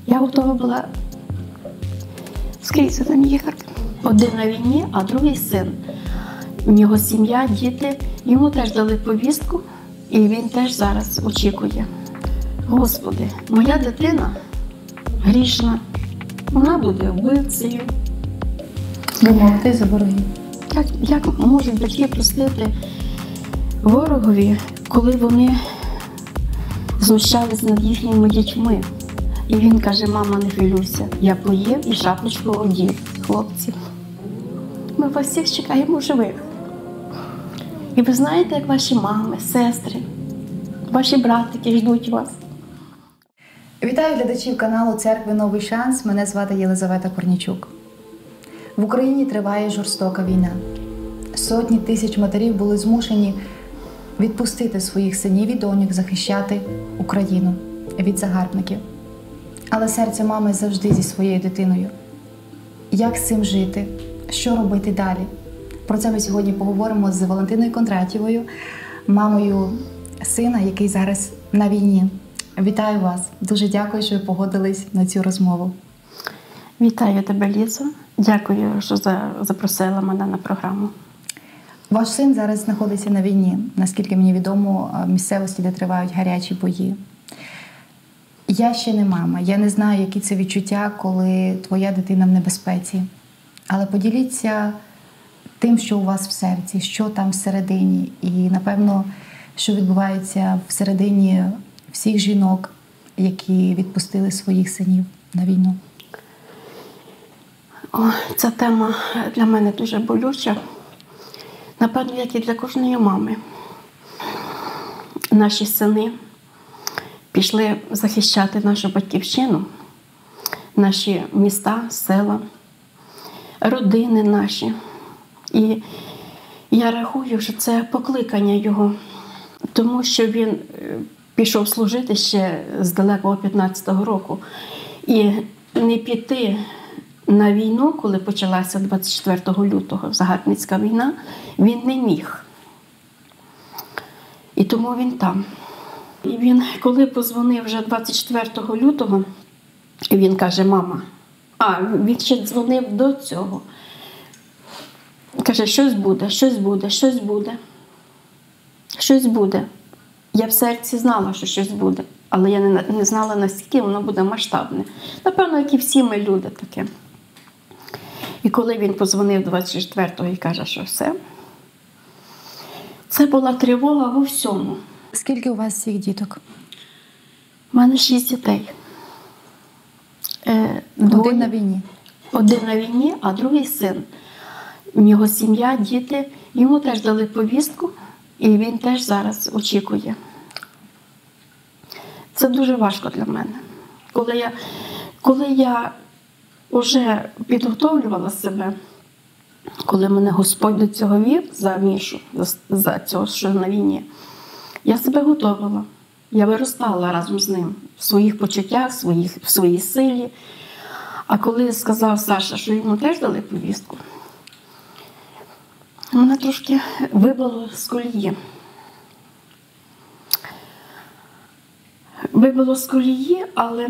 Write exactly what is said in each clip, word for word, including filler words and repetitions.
Я готова була скрізь там їхати. Один на війні, а другий син. У нього сім'я, діти. Йому теж дали повістку, і він теж зараз очікує. Господи, моя дитина грішна, вона буде вбивцею. Ви молитесь за ворогів? Як, як можуть батьки простити ворогові, коли вони знущались над їхніми дітьми? І він каже: мама, не хвилюйся, я поїв і шапочку одів, хлопці. Ми вас всіх чекаємо живих. І ви знаєте, як ваші мами, сестри, ваші братики ждуть вас. Вітаю глядачів каналу Церкви Новий Шанс. Мене звати Єлизавета Корнічук. В Україні триває жорстока війна. Сотні тисяч матерів були змушені відпустити своїх синів і доньок захищати Україну від загарбників. Але серце мами завжди зі своєю дитиною. Як з цим жити? Що робити далі? Про це ми сьогодні поговоримо з Валентиною Кондратєвою, мамою сина, який зараз на війні. Вітаю вас. Дуже дякую, що ви погодились на цю розмову. Вітаю тебе, Лізо. Дякую, що запросила мене на програму. Ваш син зараз знаходиться на війні. Наскільки мені відомо, в місцевості, де тривають гарячі бої. Я ще не мама. Я не знаю, які це відчуття, коли твоя дитина в небезпеці. Але поділіться тим, що у вас в серці, що там всередині. І, напевно, що відбувається всередині всіх жінок, які відпустили своїх синів на війну. О, ця тема для мене дуже болюча. Напевно, як і для кожної мами. Наші сини пішли захищати нашу батьківщину, наші міста, села, родини наші. І я рахую, що це покликання його, тому що він пішов служити ще з далекого п'ятнадцятого року. І не піти на війну, коли почалася двадцять четвертого лютого, загарбницька війна, він не міг. І тому він там. І він, коли позвонив вже двадцять четвертого лютого, він каже: мама, а він ще дзвонив до цього. Каже: щось буде, щось буде, щось буде, щось буде. Я в серці знала, що щось буде, але я не, не знала, наскільки воно буде масштабне. Напевно, як і всі ми люди таке. І коли він подзвонив двадцять четвертого і каже, що все, це була тривога во всьому. Скільки у вас всіх діток? У мене шість дітей. Е, Один двоє, на війні? Один на війні, а другий син. У нього сім'я, діти. Йому теж дали повістку, і він теж зараз очікує. Це дуже важко для мене. Коли я, коли я вже підготовлювала себе, коли мене Господь до цього вів за Мішу, за, за цього, що на війні, я себе готувала. Я виростала разом з ним в своїх почуттях, в, своїх, в своїй силі. А коли сказав Саша, що йому теж дали повістку, мене трошки вибило з колії. Вибило з колії, але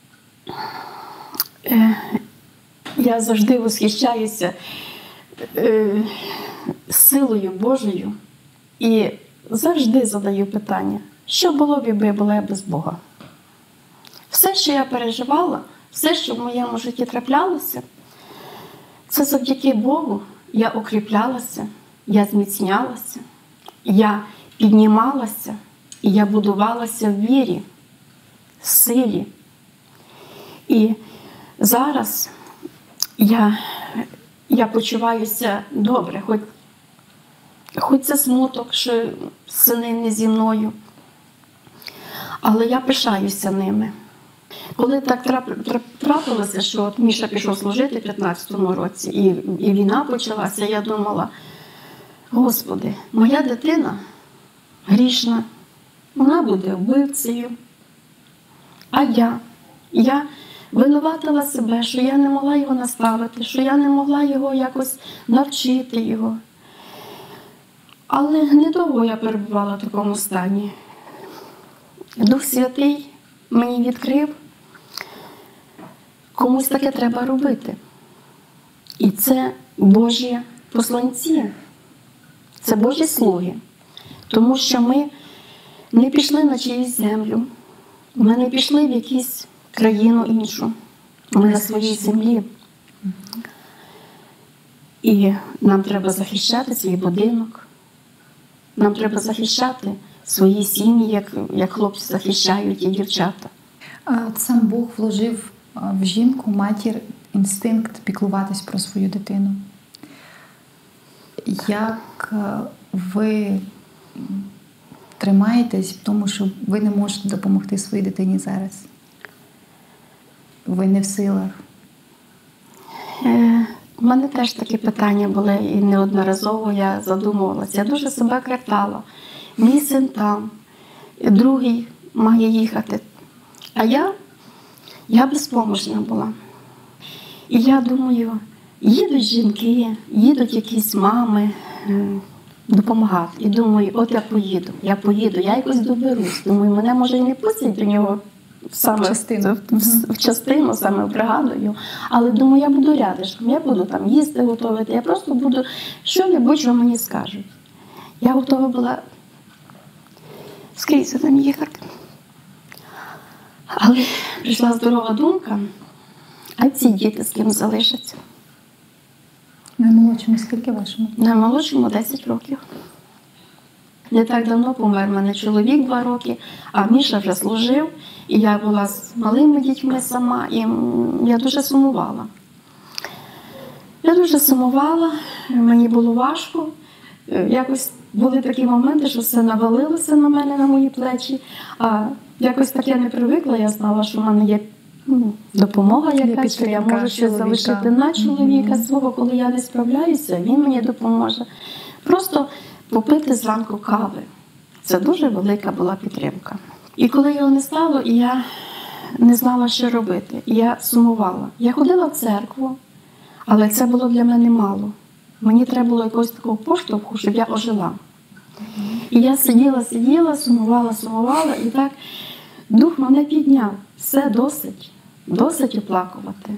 е, я завжди восхищаюся е, силою Божою і завжди задаю питання, що було б, якби я була без Бога. Все, що я переживала, все, що в моєму житті траплялося, це завдяки Богу я укріплялася, я зміцнялася, я піднімалася і я будувалася в вірі, силі. І зараз я, я почуваюся добре, хоч, хоч це смуток, що сини не зі мною, але я пишаюся ними. Коли так трапилося, що от Міша пішов служити в п'ятнадцятому році, і, і війна почалася, я думала: Господи, моя дитина грішна, вона буде вбивцею. А я, я винуватила себе, що я не могла його наставити, що я не могла його якось навчити його. Але недовго я перебувала в такому стані. Дух Святий мені відкрив комусь таке треба робити. І це Божі посланці, це Божі слуги. Тому що ми не пішли на чиюсь землю, ми не пішли в якусь країну іншу, ми на своїй землі. І нам треба захищати свій будинок, нам треба захищати свої сім'ї, як, як хлопці захищають і дівчата. А от сам Бог вложив а, в жінку, матір, інстинкт піклуватись про свою дитину. Як а, ви тримаєтесь в тому, що ви не можете допомогти своїй дитині зараз? Ви не в силах? Е, У мене теж такі питання були, і неодноразово я задумувалася. Я дуже себе картала. Мій син там, другий має їхати. А я, я безпомощна була. І я думаю, їдуть жінки, їдуть якісь мами е, допомагати. І думаю, от я поїду, я поїду, я якось доберусь. Думаю, мене може і не пустять до нього саме Частину. В, в, в частину, саме в бригаду. Але думаю, я буду рядишком, я буду там їсти готувати, я просто буду що-небудь, що мені скажуть. Я готова була скрізь там їхати. Але прийшла здорова думка, а ці діти з ким залишаться? Наймолодшому скільки вашому? Наймолодшому десять років. Не так давно помер в мене чоловік два роки, а Міша вже служив, і я була з малими дітьми сама, і я дуже сумувала. Я дуже сумувала, мені було важко. Якось були такі моменти, що все навалилося на мене, на мої плечі. А якось так я не привикла, я знала, що в мене є ну, допомога якась, що я можу щось залишити на чоловіка свого, коли я не справляюся, він мені допоможе. Просто попити зранку кави. Це дуже велика була підтримка. І коли його не стало, і я не знала, що робити. І я сумувала. Я ходила в церкву, але це було для мене мало. Мені треба було якогось такого поштовху, щоб я ожила. І я сиділа, сиділа, сумувала, сумувала, і так дух мене підняв. Все досить, досить оплакувати.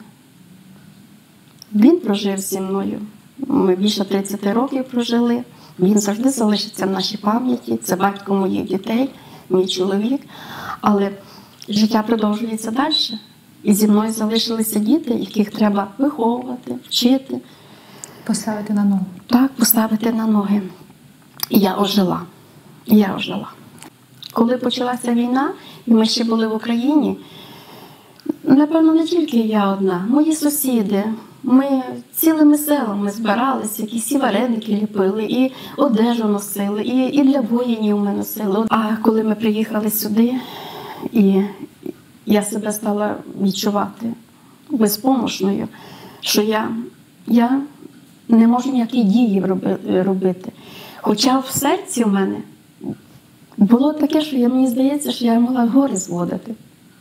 Він прожив зі мною. Ми більше тридцять років прожили. Він завжди залишиться в нашій пам'яті. Це батько моїх дітей, мій чоловік. Але життя продовжується далі. І зі мною залишилися діти, яких треба виховувати, вчити. Поставити на ноги. Так, поставити на ноги. І я ожила. І я ожила. Коли почалася війна, і ми ще були в Україні, напевно, не тільки я одна, мої сусіди, ми цілими селами збиралися, якісь і вареники ліпили, і одежу носили, і, і для воїнів ми носили. А коли ми приїхали сюди, і я себе стала відчувати безпомощною, що я, я не можу ніякі дії робити. Хоча в серці в мене було таке, що я, мені здається, що я могла гори зводити.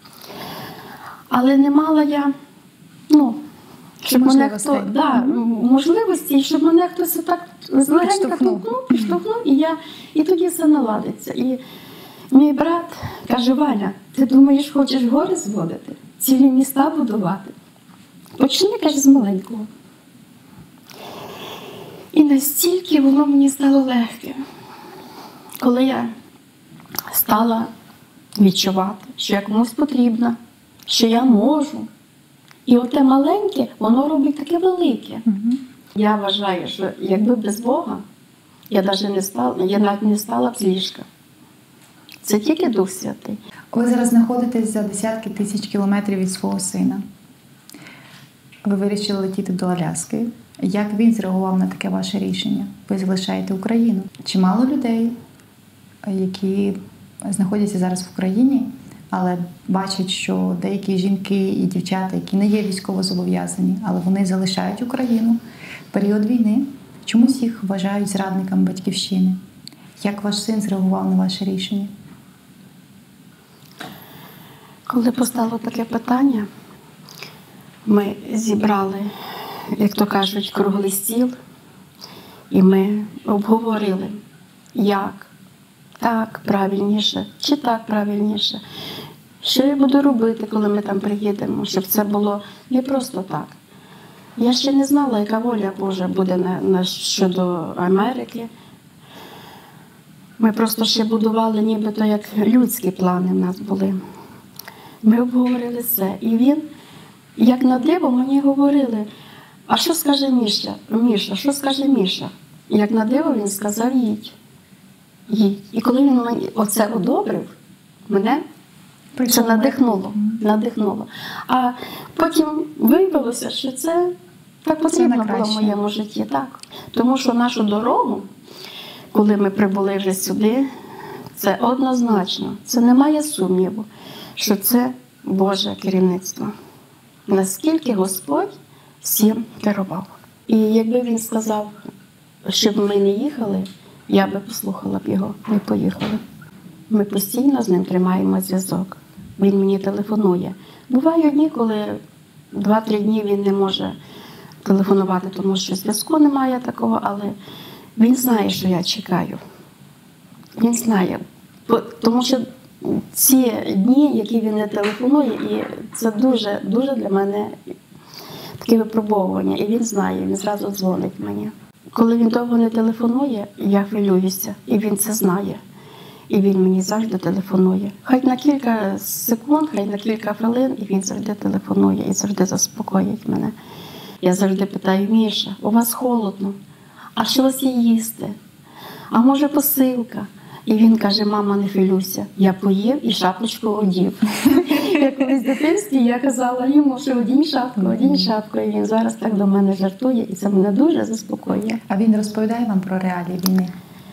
Але не мала я, ну, щоб мене хто, да, можливості, щоб мене хтось так злегенько толкнув, підштовхнув, і, я, і тоді все наладиться. І мій брат каже: Валя, ти думаєш, хочеш гори зводити, цілі міста будувати? Почни, каже, з маленького. І настільки воно мені стало легке, коли я стала відчувати, що я комусь потрібна, що я можу. І оте маленьке, воно робить таке велике. Угу. Я вважаю, що якби без Бога, я навіть не стала, я навіть не стала б з ліжка. Це тільки Дух Святий. Ви зараз знаходитесь за десятки тисяч кілометрів від свого сина. Ви вирішили летіти до Аляски. Як він зреагував на таке ваше рішення? Ви залишаєте Україну. Чимало людей, які знаходяться зараз в Україні, але бачать, що деякі жінки і дівчата, які не є військовозобов'язані, але вони залишають Україну в період війни, чомусь їх вважають зрадниками батьківщини. Як ваш син зреагував на ваше рішення? Коли постало таке питання, ми зібрали, як то кажуть, круглий стіл, і ми обговорили, як так правильніше, чи так правильніше. Що я буду робити, коли ми там приїдемо, щоб це було не просто так. Я ще не знала, яка воля Божа буде на, на, щодо Америки. Ми просто ще будували нібито як людські плани в нас були. Ми обговорили це. І він, як на диво, мені говорили, а що скаже Міша? Міша, що скаже Міша? І як на диво він сказав, їдь. Їдь. І коли він мені оце одобрив, мене це надихнуло. надихнуло. А потім виявилося, що це так потрібно було в моєму житті. Так. Тому що нашу дорогу, коли ми прибули вже сюди, це однозначно, це немає сумніву, що це Боже керівництво. Наскільки Господь всім керував. І якби він сказав, щоб ми не їхали, я би послухала б його, ми поїхали. Ми постійно з ним тримаємо зв'язок. Він мені телефонує. Бувають дні, коли два-три дні він не може телефонувати, тому що зв'язку немає такого, але він знає, що я чекаю. Він знає. Тому що ці дні, які він не телефонує, і це дуже, дуже для мене таке випробовування. І він знає, він зразу дзвонить мені. Коли він довго не телефонує, я хвилююся, і він це знає. І він мені завжди телефонує. Хай на кілька секунд, хай на кілька хвилин, і він завжди телефонує, і завжди заспокоїть мене. Я завжди питаю, Міша, у вас холодно, а що у вас є їсти? А може посилка? І він каже, мама, не хвилюйся, я поїв і шапочку одів. Я колись в дитинстві я казала йому, що одінь шапку, одінь шапку. І він зараз так до мене жартує, і це мене дуже заспокоює. А він розповідає вам про реалії війни?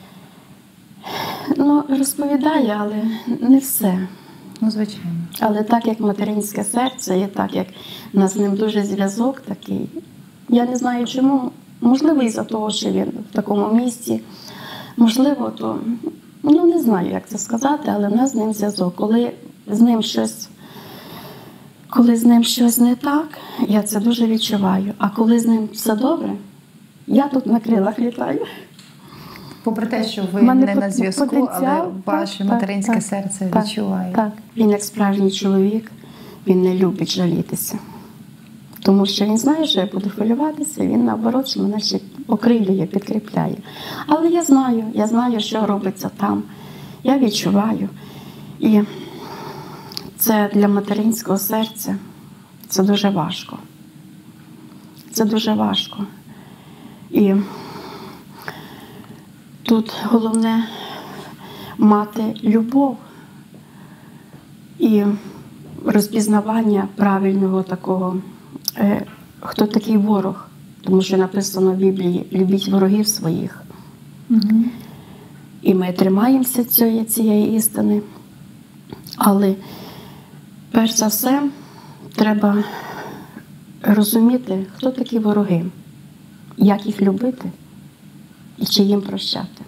Ну, розповідає, але не все. Ну, звичайно. Але так, як материнське серце, і так, як у нас з ним дуже зв'язок такий, я не знаю чому, можливо, із-за того, що він в такому місці, можливо, то, ну, не знаю, як це сказати, але в нас з ним зв'язок. Коли з ним щось, коли з ним щось не так, я це дуже відчуваю. А коли з ним все добре, я тут на крилах літаю. Попри те, що ви не на зв'язку, але ваше так, материнське так, серце так, відчуває. Так, він як справжній чоловік, він не любить жалітися. Тому що він знає, що я буду хвилюватися, він наоборот, що мене ще окрилює, підкріпляє. Але я знаю, я знаю, що робиться там. Я відчуваю. І це для материнського серця, це дуже важко. Це дуже важко. І тут головне мати любов і розпізнавання правильного такого, е, хто такий ворог. Тому що написано в Біблії «любіть ворогів своїх». Угу. І ми тримаємося цієї, цієї істини. Але перш за все треба розуміти, хто такі вороги, як їх любити і чи їм прощати.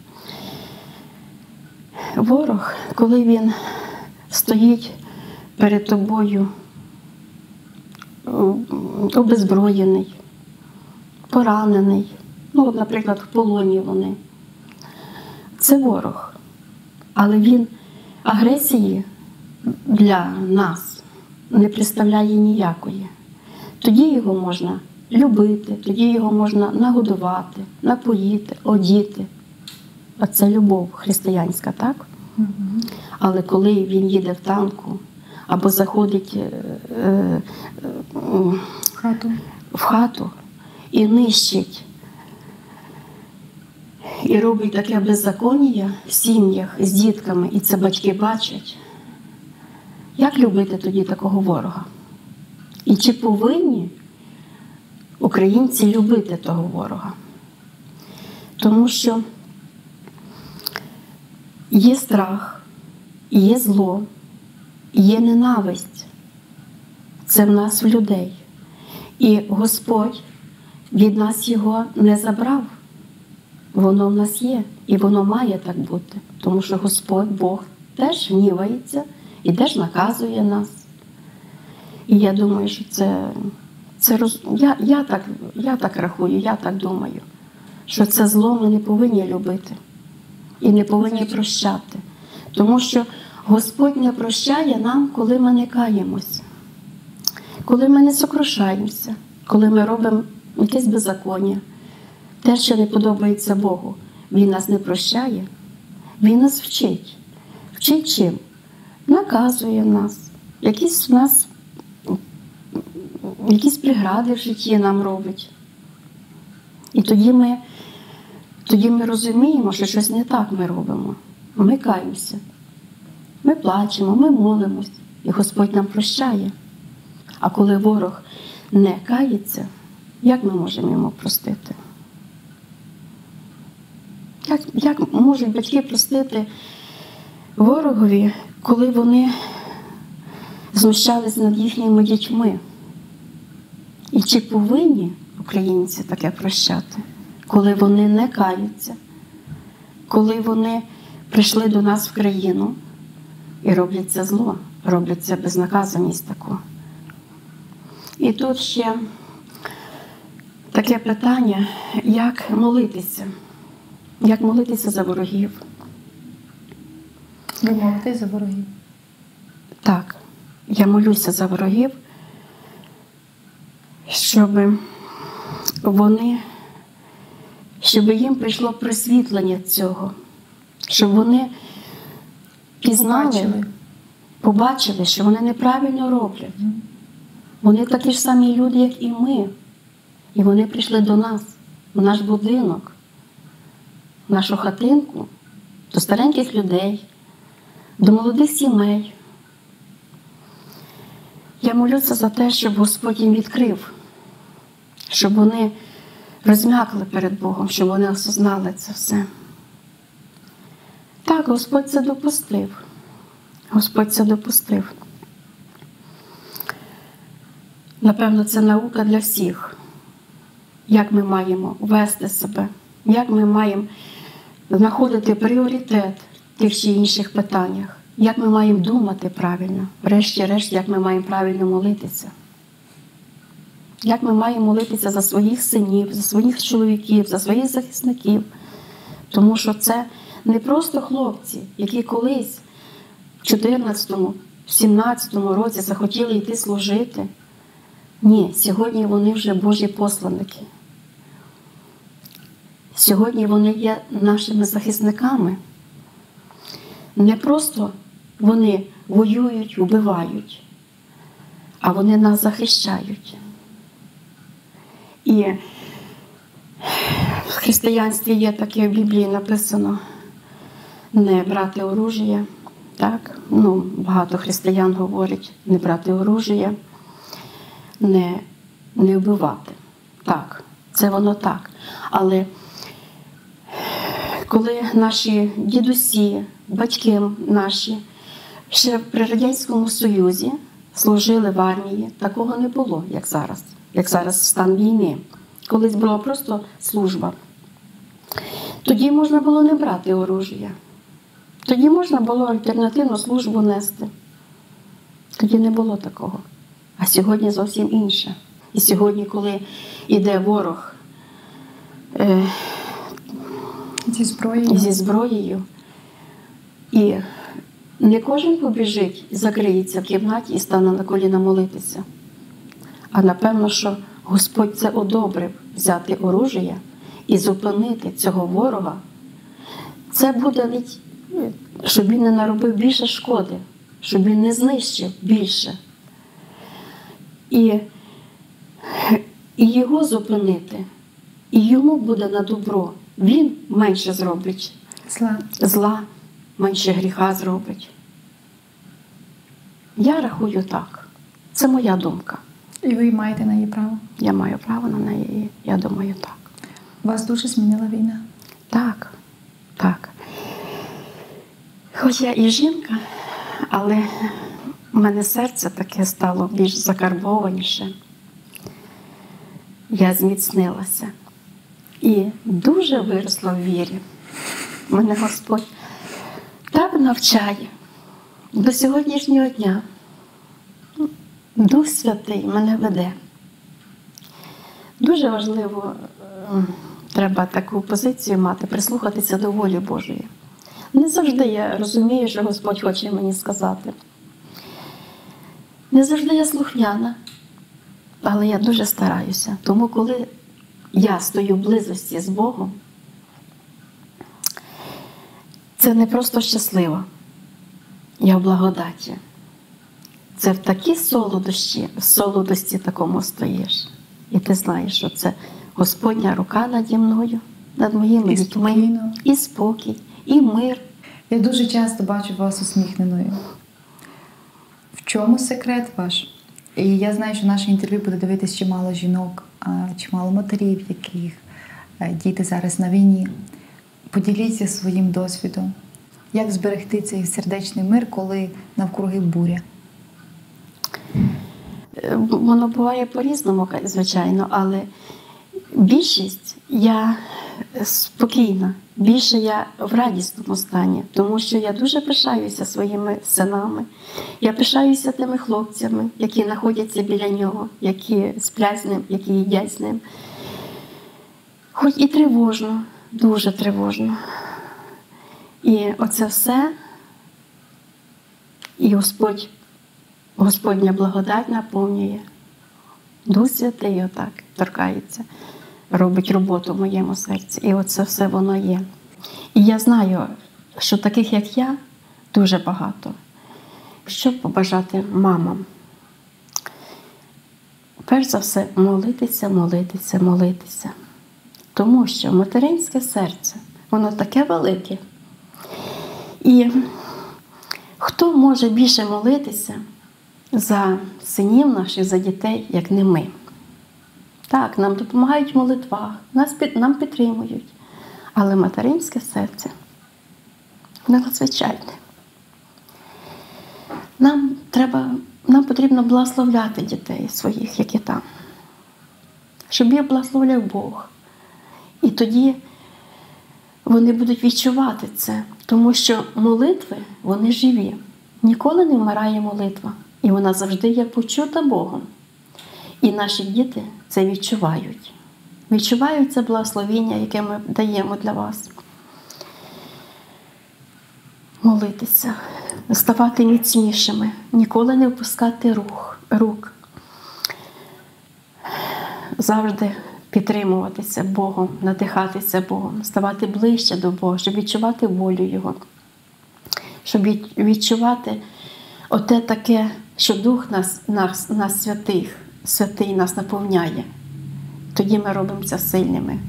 Ворог, коли він стоїть перед тобою обезброєний, поранений, ну, от, наприклад, в полоні вони, це ворог. Але він агресії для нас не представляє ніякої. Тоді його можна любити, тоді його можна нагодувати, напоїти, одіти. А це любов християнська, так? Угу. Але коли він їде в танку або заходить е, е, в хату. в хату і нищить, і робить таке беззаконня в сім'ях з дітками, і це батьки бачать, як любити тоді такого ворога? І чи повинні українці любити того ворога? Тому що є страх, є зло, є ненависть. Це в нас, в людей. І Господь від нас його не забрав. Воно в нас є, і воно має так бути. Тому що Господь, Бог, теж гнівається і теж наказує нас. І я думаю, що це, це роз... я, я, так, я так рахую, я так думаю, що це зло ми не повинні любити і не повинні прощати. Тому що Господь не прощає нам, коли ми не каємось, коли ми не сокрушаємося, коли ми робимо якесь беззаконня, те, що не подобається Богу. Він нас не прощає, Він нас вчить. Вчить чим? Наказує нас, якісь в нас, якісь прегради в житті нам робить. І тоді ми, тоді ми розуміємо, що щось не так ми робимо. Ми каємося, ми плачемо, ми молимось, і Господь нам прощає. А коли ворог не кається, як ми можемо йому простити? Як, як можуть батьки простити ворогові, коли вони знущались над їхніми дітьми? І чи повинні українці таке прощати, коли вони не каються, коли вони прийшли до нас в країну і роблять це зло, роблять це безнаказаність таку? І тут ще таке питання, як молитися, як молитися за ворогів. Ви молитесь за ворогів? Так, я молюся за ворогів, щоб вони, щоб їм прийшло просвітлення цього, щоб вони пізнали, побачили, побачили, що вони неправильно роблять. Вони такі ж самі люди, як і ми. І вони прийшли до нас, в наш будинок, в нашу хатинку, до стареньких людей, до молодих сімей. Я молюся за те, щоб Господь їм відкрив, щоб вони розм'якли перед Богом, щоб вони осознали це все. Так, Господь це допустив. Господь це допустив. Напевно, це наука для всіх. Як ми маємо вести себе, як ми маємо знаходити пріоритет в тих чи інших питаннях, як ми маємо думати правильно, врешті-решт, як ми маємо правильно молитися. Як ми маємо молитися за своїх синів, за своїх чоловіків, за своїх захисників. Тому що це не просто хлопці, які колись в чотирнадцятому, сімнадцятому році захотіли йти служити. Ні, сьогодні вони вже Божі посланники. Сьогодні вони є нашими захисниками. Не просто вони воюють, вбивають, а вони нас захищають. І в християнстві є таке, в Біблії написано, не брати оружие. Так? Ну, багато християн говорять, не брати оружие, не, не вбивати. Так, це воно так. Але коли наші дідусі, батьки наші ще при Радянському Союзі служили в армії, такого не було, як зараз. Як зараз стан війни. Колись була просто служба. Тоді можна було не брати оружия. Тоді можна було альтернативну службу нести. Тоді не було такого. А сьогодні зовсім інше. І сьогодні, коли йде ворог е, зі зброєю. зі зброєю, і не кожен побіжить, закриється в кімнаті і стане на коліна молитися. А напевно, що Господь це одобрив взяти оружие і зупинити цього ворога. Це буде, щоб він не наробив більше шкоди, щоб він не знищив більше. І, і його зупинити, і йому буде на добро. Він менше зробить зла, зла менше гріха зробить. Я рахую так. Це моя думка. І ви маєте на її право? Я маю право на неї, я думаю, так. Вас дуже змінила війна? Так, так. Хоч я і жінка, але в мене серце таке стало більш закарбованіше. Я зміцнилася. І дуже виросла в вірі. Мене Господь так навчає до сьогоднішнього дня. Дух Святий мене веде. Дуже важливо, треба таку позицію мати, прислухатися до волі Божої. Не завжди я розумію, що Господь хоче мені сказати. Не завжди я слухняна, але я дуже стараюся. Тому коли я стою в близості з Богом, це не просто щасливо. Я в благодаті. Це в такій солодощі, в солодості такому стоїш. І ти знаєш, що це Господня рука наді мною, над моїми І дітьми. спокійно. І спокій, і мир. Я дуже часто бачу вас усміхненою. В чому секрет ваш? І я знаю, що наше інтерв'ю буде дивитися чимало жінок, а, чимало матерів, яких е, діти зараз на війні. Поділіться своїм досвідом. Як зберегти цей сердечний мир, коли навкруги буря? Е, Воно буває по-різному, звичайно, але більшість я спокійна, більше я в радісному стані, тому що я дуже пишаюся своїми синами. Я пишаюся тими хлопцями, які знаходяться біля нього, які сплять з ним, які їдять з ним. Хоч і тривожно, дуже тривожно. І оце все, і Господь, Господня благодать наповнює. Дух Святий отак торкається, робить роботу в моєму серці. І оце все воно є. І я знаю, що таких, як я, дуже багато. Що побажати мамам? Перш за все, молитися, молитися, молитися. Тому що материнське серце, воно таке велике. І хто може більше молитися за синів наших, за дітей, як не ми? Так, нам допомагають в молитвах, нас, нам підтримують. Але материнське серце надзвичайне. Нам треба, нам потрібно благословляти дітей своїх, які там. Щоб їх благословляв Бог. І тоді вони будуть відчувати це. Тому що молитви, вони живі. Ніколи не вмирає молитва. І вона завжди є почута Богом. І наші діти це відчувають. Відчувають це благословіння, яке ми даємо для вас. Молитися, ставати міцнішими, ніколи не впускати рук. рук. Завжди підтримуватися Богом, надихатися Богом, ставати ближче до Бога, щоб відчувати волю Його. Щоб відчувати оте таке, що Дух нас, нас, нас святих, святий нас наповняє. Тоді ми робимося сильними.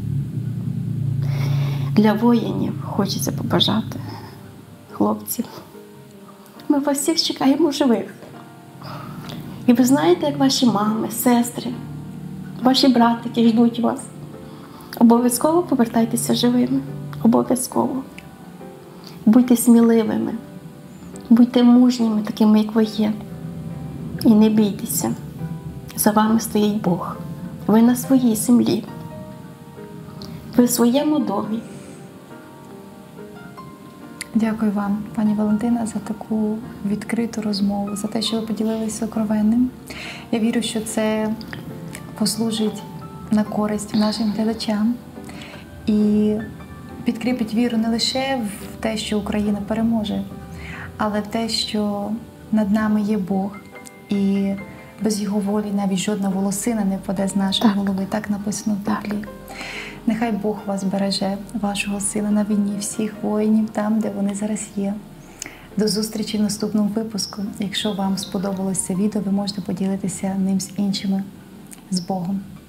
Для воїнів хочеться побажати, хлопців. Ми вас всіх чекаємо живих. І ви знаєте, як ваші мами, сестри, ваші братики ждуть вас. Обов'язково повертайтеся живими. Обов'язково. Будьте сміливими. Будьте мужніми, такими, як ви є. І не бійтеся. За вами стоїть Бог. Ви на своїй землі. Ви в своєму домі. Дякую вам, пані Валентина, за таку відкриту розмову, за те, що ви поділилися сокровенним. Я вірю, що це послужить на користь нашим глядачам і підкріпить віру не лише в те, що Україна переможе, але в те, що над нами є Бог, і без Його волі навіть жодна волосина не впаде з нашої Так. голови. Так написано в Біблії. Нехай Бог вас береже, вашого сина на війні, всіх воїнів там, де вони зараз є. До зустрічі в наступному випуску. Якщо вам сподобалось це відео, ви можете поділитися ним з іншими. З Богом!